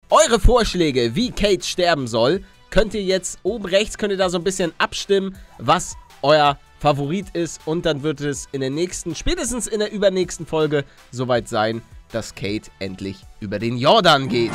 Eure Vorschläge, wie Kate sterben soll, könnt ihr jetzt oben rechts, könnt ihr da so ein bisschen abstimmen, was euer Favorit ist. Und dann wird es in der nächsten, spätestens in der übernächsten Folge soweit sein, dass Kate endlich über den Jordan geht.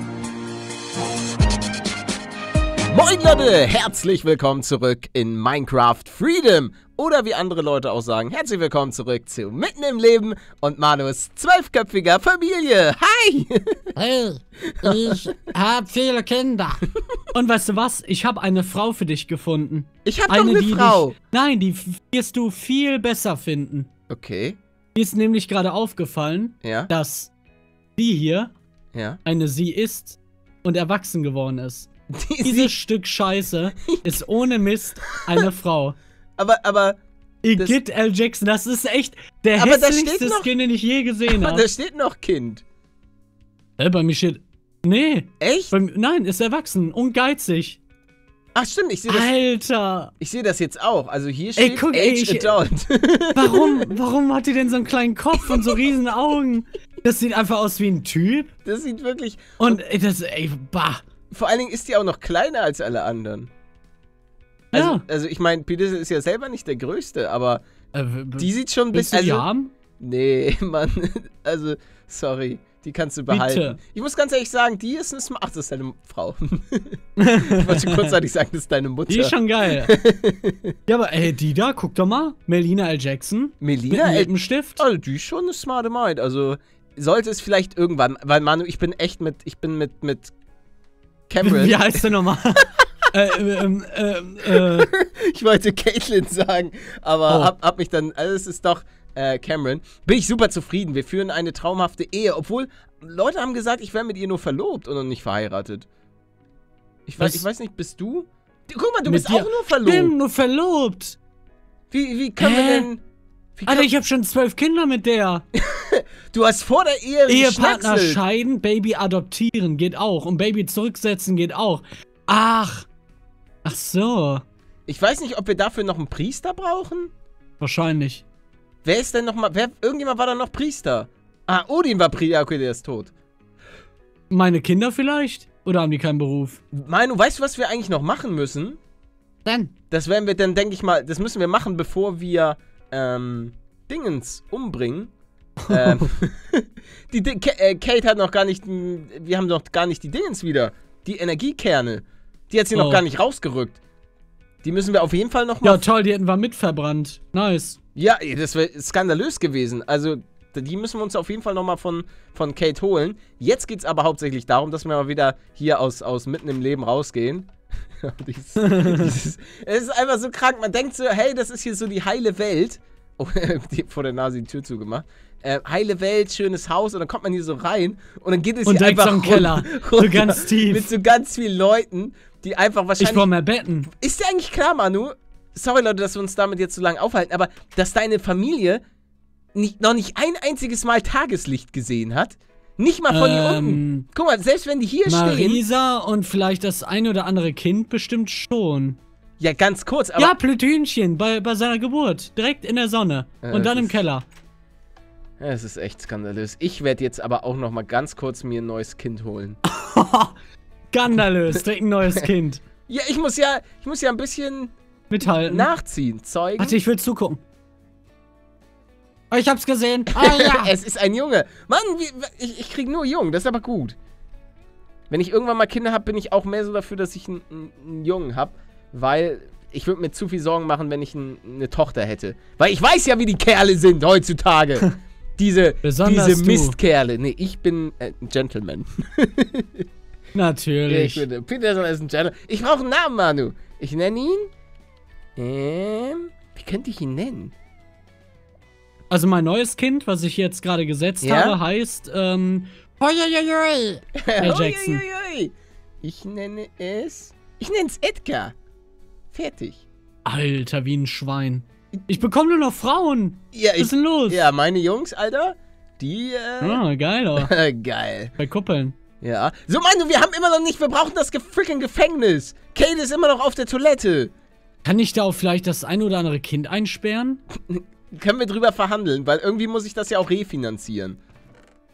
Moin Leute, herzlich willkommen zurück in Minecraft Freedom. Oder wie andere Leute auch sagen, herzlich willkommen zurück zu Mitten im Leben und Manus 12-köpfiger Familie. Hi! Hey, ich hab viele Kinder. Und weißt du was? Ich habe eine Frau für dich gefunden. Ich hab doch eine Frau. Nein, die wirst du viel besser finden. Okay. Mir ist nämlich gerade aufgefallen, dass die hier eine sie ist und erwachsen geworden ist. Dieses Stück Scheiße ist ohne Mist eine Frau. Aber Igitt L. Jackson, das ist echt der hässlichste Skin, den ich je gesehen habe. Aber da steht noch Kind. Bei mir steht... Nee. Echt? Nein, ist erwachsen und geizig. Ach stimmt, ich sehe das... Alter! Ich sehe das jetzt auch. Also hier steht guck, Age Adult. Warum hat die denn so einen kleinen Kopf und so riesen Augen? Das sieht einfach aus wie ein Typ. Das sieht wirklich... Und bah. Vor allen Dingen ist die auch noch kleiner als alle anderen. Also ich meine, Peter ist ja selber nicht der Größte, aber die sieht schon ein bisschen... Willst du die haben? Nee, Mann. Also, sorry. Die kannst du behalten. Bitte. Ich muss ganz ehrlich sagen, die ist eine Ach, das ist deine Frau. Ich wollte kurzzeitig sagen, das ist deine Mutter. Die ist schon geil. Ja, aber die da, guck doch mal. Melina L. Jackson. Melina L. Lippenstift. Also, die ist schon eine smarte Maid. Also, sollte es vielleicht irgendwann... Weil, Manu, ich bin mit Cameron. Wie heißt der nochmal? Ich wollte Caitlin sagen, aber hab mich dann, also es ist doch Cameron. Bin ich super zufrieden. Wir führen eine traumhafte Ehe, obwohl Leute haben gesagt, ich wäre mit ihr nur verlobt und noch nicht verheiratet. Ich weiß nicht, bist du? Guck mal, du bist auch nur verlobt. Ich bin nur verlobt. Wie können wir denn... Alter, ich habe schon 12 Kinder mit der. Du hast vor der Ehe Ehepartner scheiden, Baby adoptieren geht auch. Und Baby zurücksetzen geht auch. Ach so. Ich weiß nicht, ob wir dafür noch einen Priester brauchen. Wahrscheinlich. Wer ist denn nochmal... Irgendjemand war da noch Priester. Ah, Odin war Priester. Okay, der ist tot. Meine Kinder vielleicht? Oder haben die keinen Beruf? Manu, weißt du, was wir eigentlich noch machen müssen? Dann? Das werden wir dann, denke ich mal... Das müssen wir machen, bevor wir... Dingens umbringen. Kate hat noch gar nicht... Wir haben noch gar nicht die Dingens wieder. Die Energiekerne. Die hat sie noch gar nicht rausgerückt. Die müssen wir auf jeden Fall noch mal... Ja, toll, die hätten wir mitverbrannt. Nice. Ja, das wäre skandalös gewesen. Also, die müssen wir uns auf jeden Fall noch mal von Kate holen. Jetzt geht's aber hauptsächlich darum, dass wir mal wieder hier aus Mitten im Leben rausgehen. Es ist einfach so krank. Man denkt so, hey, das ist hier so die heile Welt. Oh, vor der Nase die Tür zugemacht. Heile Welt, schönes Haus. Und dann kommt man hier so rein. Und dann geht es hier einfach so im Keller. So ganz tief. Mit so ganz vielen Leuten, die einfach wahrscheinlich... Ich brauche mehr Betten. Ist dir eigentlich klar, Manu? Sorry, Leute, dass wir uns damit jetzt so lange aufhalten. Aber, dass deine Familie noch nicht ein einziges Mal Tageslicht gesehen hat... Nicht mal von hier unten. Guck mal, selbst wenn die hier stehen... Marisa und vielleicht das ein oder andere Kind bestimmt schon. Ja, ganz kurz, aber... Ja, Plütünchen bei seiner Geburt. Direkt in der Sonne. Und dann im Keller. Es ist echt skandalös. Ich werde jetzt aber auch noch mal ganz kurz mir ein neues Kind holen. Skandalös, direkt ein neues Kind. Ja, ich muss ja ein bisschen... Mithalten. Nachziehen, zeugen. Warte, ich will zugucken. Oh, ich hab's gesehen. Ah, ja. Es ist ein Junge. Mann, ich krieg nur Jungen. Das ist aber gut. Wenn ich irgendwann mal Kinder habe, bin ich auch mehr so dafür, dass ich einen Jungen habe. Weil ich würde mir zu viel Sorgen machen, wenn ich eine Tochter hätte. Weil ich weiß ja, wie die Kerle sind heutzutage. diese Mistkerle. Nee, ich bin ein Gentleman. Natürlich. Peterson ist ein Gentleman. Ich brauche einen Namen, Manu. Ich nenne ihn... wie könnte ich ihn nennen? Also mein neues Kind, was ich jetzt gerade gesetzt habe, heißt, L. Jackson. Ich nenne es Edgar. Fertig. Alter, wie ein Schwein. Ich bekomme nur noch Frauen. Ja, was ist denn los? Ja, meine Jungs, Alter, die, geil, oder? Geil. Bei Kuppeln. Ja. So, Manu, wir haben immer noch nicht, wir brauchen das freaking Gefängnis. Kate ist immer noch auf der Toilette. Kann ich da auch vielleicht das ein oder andere Kind einsperren? Können wir drüber verhandeln, weil irgendwie muss ich das ja auch refinanzieren.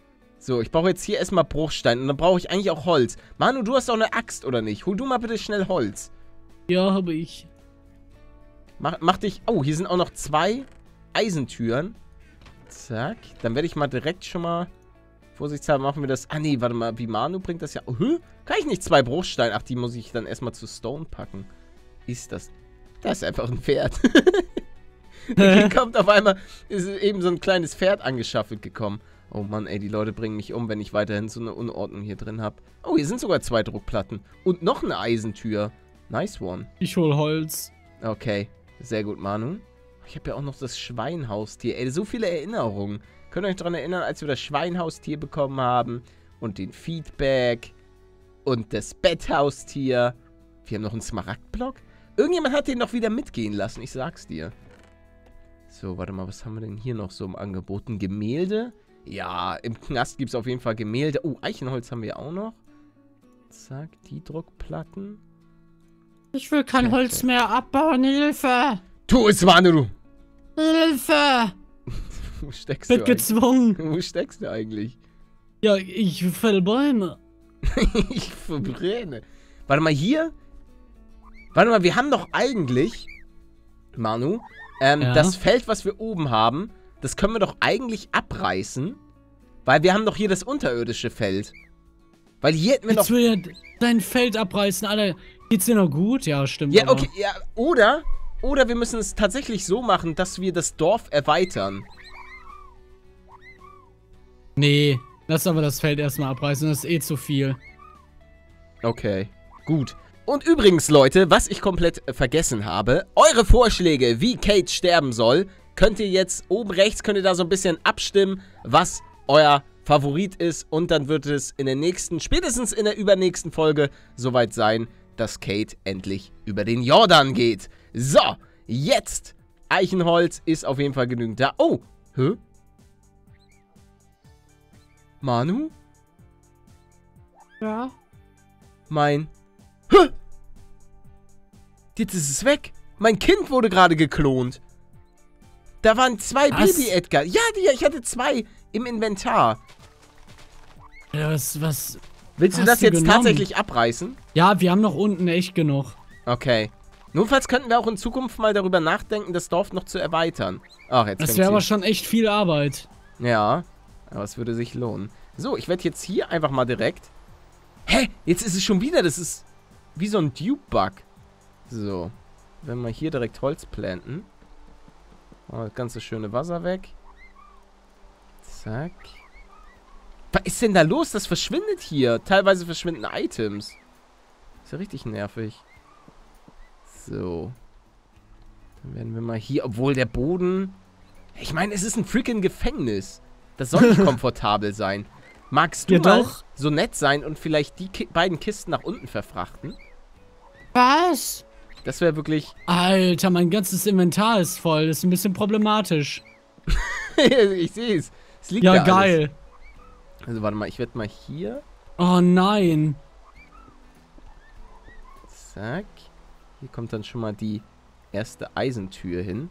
So, ich brauche jetzt hier erstmal Bruchstein. Und dann brauche ich eigentlich auch Holz. Manu, du hast auch eine Axt, oder nicht? Hol du mal bitte schnell Holz. Ja, habe ich. Mach dich... Oh, hier sind auch noch 2 Eisentüren. Zack. Dann werde ich mal direkt schon mal... Vorsichtshalber machen wir das... Ah, nee, warte mal. Wie Manu bringt das ja... Oh, kann ich nicht 2 Bruchsteine? Ach, die muss ich dann erstmal zu Stone packen. Ist das... Das ist einfach ein Pferd. Hier kommt auf einmal... Ist eben so ein kleines Pferd angeschaffelt gekommen. Oh Mann, ey, die Leute bringen mich um, wenn ich weiterhin so eine Unordnung hier drin habe. Oh, hier sind sogar 2 Druckplatten. Und noch eine Eisentür. Nice one. Ich hol Holz. Okay, sehr gut, Manu. Ich habe ja auch noch das Schweinhaustier. Ey, so viele Erinnerungen. Könnt ihr euch daran erinnern, als wir das Schweinhaustier bekommen haben? Und den Feedback. Und das Betthaustier. Wir haben noch einen Smaragdblock. Irgendjemand hat den noch wieder mitgehen lassen, ich sag's dir. So, warte mal, was haben wir denn hier noch so im Angebot? Ein Gemälde? Ja, im Knast gibt es auf jeden Fall Gemälde. Oh, Eichenholz haben wir auch noch. Zack, die Druckplatten. Ich will kein Holz mehr abbauen, Hilfe! Tu es, Manu! Hilfe! Wo steckst du? Wird gezwungen. Wo steckst du eigentlich? Ja, ich fäll Bäume. Ich verbrenne. Warte mal, hier? Warte mal, wir haben doch eigentlich, Manu, das Feld, was wir oben haben, das können wir doch eigentlich abreißen, weil wir haben doch hier das unterirdische Feld. Weil hier hätten wir noch... Jetzt will ja dein Feld abreißen, Alter. Geht's dir noch gut? Ja, stimmt. Ja, okay, ja, oder wir müssen es tatsächlich so machen, dass wir das Dorf erweitern. Nee, lass aber das Feld erstmal abreißen, das ist eh zu viel. Okay, gut. Und übrigens, Leute, was ich komplett vergessen habe, eure Vorschläge, wie Kate sterben soll, könnt ihr jetzt oben rechts, könnt ihr da so ein bisschen abstimmen, was euer Favorit ist. Und dann wird es in der nächsten, spätestens in der übernächsten Folge soweit sein, dass Kate endlich über den Jordan geht. So, jetzt Eichenholz ist auf jeden Fall genügend da. Oh, hä? Manu? Ja? Mein... Hä? Jetzt ist es weg. Mein Kind wurde gerade geklont. Da waren 2 Baby-Edgar. Ja, ich hatte 2 im Inventar. Ja, was... Willst du das jetzt tatsächlich abreißen? Ja, wir haben noch unten echt genug. Okay. Notfalls könnten wir auch in Zukunft mal darüber nachdenken, das Dorf noch zu erweitern. Ach, jetzt das wäre aber schon echt viel Arbeit. Ja, aber es würde sich lohnen. So, ich werde jetzt hier einfach mal direkt... Hä? Jetzt ist es schon wieder, das ist wie so ein Dupe-Bug. So, wenn wir hier direkt Holz planten. Oh, das ganze schöne Wasser weg. Zack. Was ist denn da los? Das verschwindet hier. Teilweise verschwinden Items. Ist ja richtig nervig. So. Dann werden wir mal hier, obwohl der Boden... Ich meine, es ist ein freaking Gefängnis. Das soll nicht komfortabel sein. Magst du mal so nett sein und vielleicht die beiden Kisten nach unten verfrachten? Was? Das wäre wirklich... Alter, mein ganzes Inventar ist voll. Das ist ein bisschen problematisch. Ich sehe es. Es liegt ja, da geil. Alles. Also warte mal, ich werde mal hier... Oh nein. Zack. Hier kommt dann schon mal die erste Eisentür hin.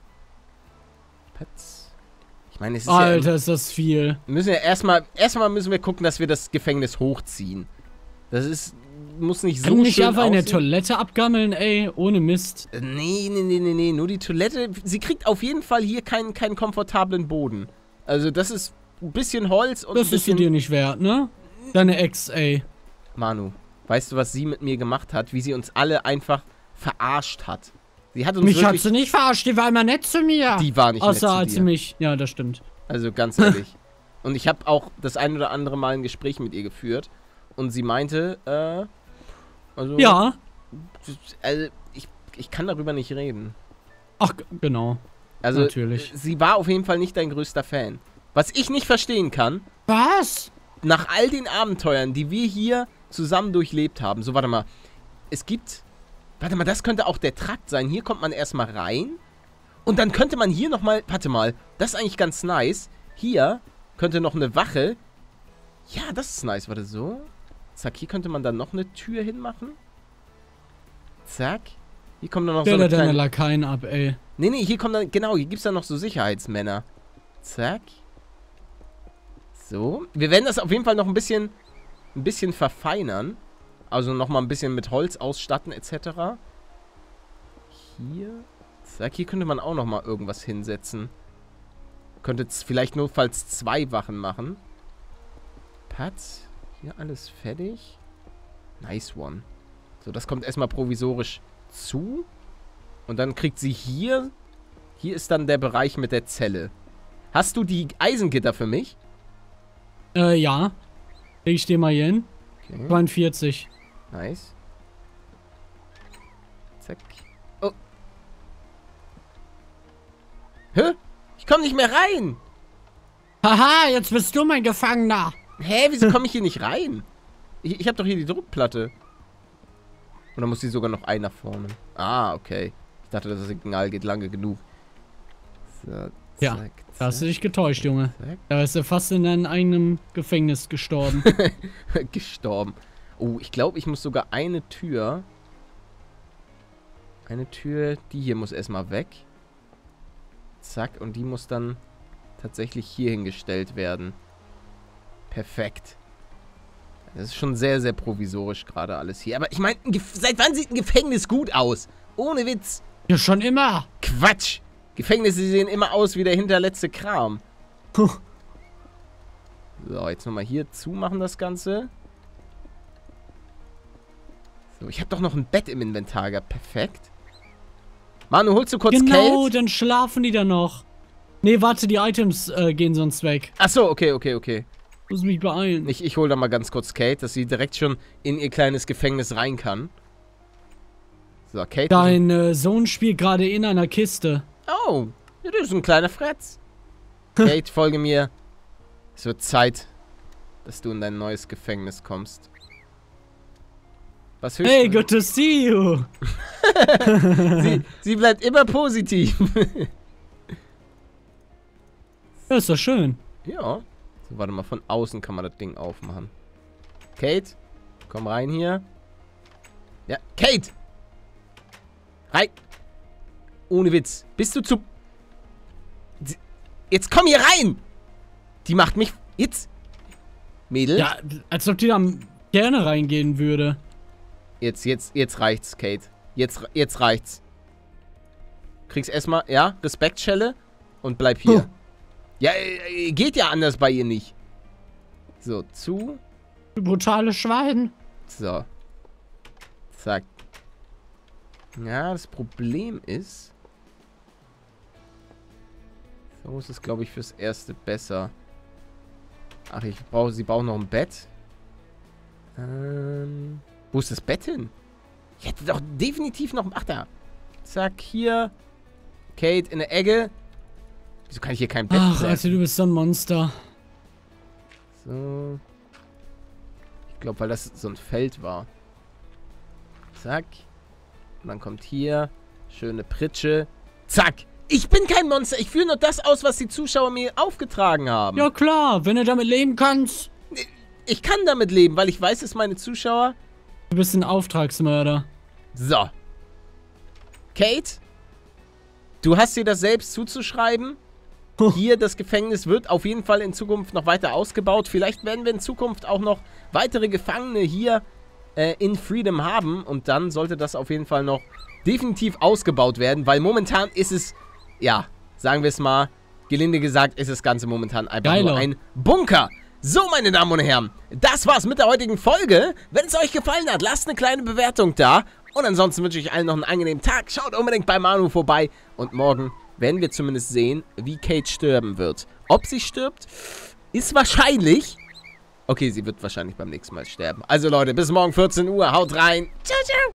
Petz. Ich meine, es ist Alter, ja, ist das viel. Müssen wir erstmal müssen wir gucken, dass wir das Gefängnis hochziehen. Das ist... Muss nicht so schön nicht einfach in der Toilette abgammeln, ey, ohne Mist. Nee, nur die Toilette. Sie kriegt auf jeden Fall hier keinen komfortablen Boden. Also das ist ein bisschen Holz und das ist dir nicht wert, ne? Deine Ex, ey. Manu, weißt du, was sie mit mir gemacht hat? Wie sie uns alle einfach verarscht hat. Sie hat uns mich hat sie nicht verarscht, die war immer nett zu mir. Die war nicht nett zu dir. Außer als sie mich, ja, das stimmt. Also ganz ehrlich. Und ich habe auch das ein oder andere Mal ein Gespräch mit ihr geführt. Und sie meinte, also... Ja. Also, ich kann darüber nicht reden. Ach, genau. Also, natürlich. Sie war auf jeden Fall nicht dein größter Fan. Was ich nicht verstehen kann... Was? Nach all den Abenteuern, die wir hier zusammen durchlebt haben... So, warte mal. Es gibt... Warte mal, das könnte auch der Trakt sein. Hier kommt man erstmal rein. Und dann könnte man hier nochmal... Warte mal, das ist eigentlich ganz nice. Hier könnte noch eine Wache... Ja, das ist nice. Warte, so... Zack, hier könnte man dann noch eine Tür hinmachen. Zack. Hier kommt dann noch so eine kleine... deine Lakaien ab, ey. Nee, hier kommt dann... Genau, hier gibt es dann noch so Sicherheitsmänner. Zack. So. Wir werden das auf jeden Fall noch ein bisschen verfeinern. Also nochmal ein bisschen mit Holz ausstatten etc. Hier. Zack, hier könnte man auch nochmal irgendwas hinsetzen. Könnte jetzt vielleicht notfalls 2 Wachen machen. Patz. Hier alles fertig. Nice one. So, das kommt erstmal provisorisch zu. Und dann kriegt sie hier... Hier ist dann der Bereich mit der Zelle. Hast du die Eisengitter für mich? Ja. Leg ich dir mal hier hin. Okay. 42. Nice. Zack. Oh. Hä? Ich komme nicht mehr rein. Haha, jetzt bist du mein Gefangener. Hä, wieso komme ich hier nicht rein? Ich habe doch hier die Druckplatte. Und dann muss sie sogar noch einer vorne. Ah, okay. Ich dachte, das Signal geht lange genug. So, zack, ja, zack. Da hast du dich getäuscht, Junge. Zack. Da bist du fast in deinem eigenen Gefängnis gestorben. Gestorben. Oh, ich glaube, ich muss sogar eine Tür... die hier muss erstmal weg. Zack, und die muss dann tatsächlich hier hingestellt werden. Perfekt. Das ist schon sehr, sehr provisorisch gerade alles hier. Aber ich meine, seit wann sieht ein Gefängnis gut aus? Ohne Witz. Ja, schon immer. Quatsch. Gefängnisse sehen immer aus wie der hinterletzte Kram. So, jetzt nochmal hier zumachen das Ganze. So, ich habe doch noch ein Bett im Inventar gehabt. Perfekt. Manu, holst du kurz Kate? Genau, dann schlafen die da noch. Nee, warte, die Items gehen sonst weg. Achso, okay. Muss mich beeilen. Ich hole da mal ganz kurz Kate, dass sie direkt schon in ihr kleines Gefängnis rein kann. So, Kate. Dein Sohn spielt gerade in einer Kiste. Oh, ja, das ist ein kleiner Fretz. Kate, folge mir. Es wird Zeit, dass du in dein neues Gefängnis kommst. Was hey, good to see you. sie bleibt immer positiv. Ja, ist doch schön. Ja. So, warte mal, von außen kann man das Ding aufmachen. Kate, komm rein hier. Ja, Kate! Rein! Ohne Witz. Bist du zu... Jetzt komm hier rein! Die macht mich... Jetzt... Mädel? Ja, als ob die da gerne reingehen würde. Jetzt reicht's, Kate. Jetzt reicht's. Kriegst erstmal, ja, Respektschelle und bleib hier. Ja, geht ja anders bei ihr nicht. So, zu. Brutale Schwein. So. Zack. Ja, das Problem ist... So ist es, glaube ich, fürs Erste besser. Ach, sie braucht noch ein Bett. Wo ist das Bett hin? Ich hätte doch definitiv noch... Ach, da. Zack, hier. Kate in der Ecke. Wieso kann ich hier kein Bett Ach, Alter, du bist so ein Monster. So. Ich glaube, weil das so ein Feld war. Zack. Und dann kommt hier. Schöne Pritsche. Zack. Ich bin kein Monster. Ich führe nur das aus, was die Zuschauer mir aufgetragen haben. Ja, klar. Wenn du damit leben kannst. Ich kann damit leben, weil ich weiß, dass meine Zuschauer... Du bist ein Auftragsmörder. So. Kate? Du hast dir das selbst zuzuschreiben. Hier, das Gefängnis wird auf jeden Fall in Zukunft noch weiter ausgebaut. Vielleicht werden wir in Zukunft auch noch weitere Gefangene hier in Freedom haben. Und dann sollte das auf jeden Fall noch definitiv ausgebaut werden. Weil momentan ist es, ja, sagen wir es mal, gelinde gesagt, ist das Ganze momentan einfach nur ein Bunker. So, meine Damen und Herren, das war's mit der heutigen Folge. Wenn es euch gefallen hat, lasst eine kleine Bewertung da. Und ansonsten wünsche ich allen noch einen angenehmen Tag. Schaut unbedingt bei Manu vorbei. Und morgen werden wir zumindest sehen, wie Kate sterben wird. Ob sie stirbt, ist wahrscheinlich... Okay, sie wird wahrscheinlich beim nächsten Mal sterben. Also Leute, bis morgen 14 Uhr. Haut rein. Ciao, ciao.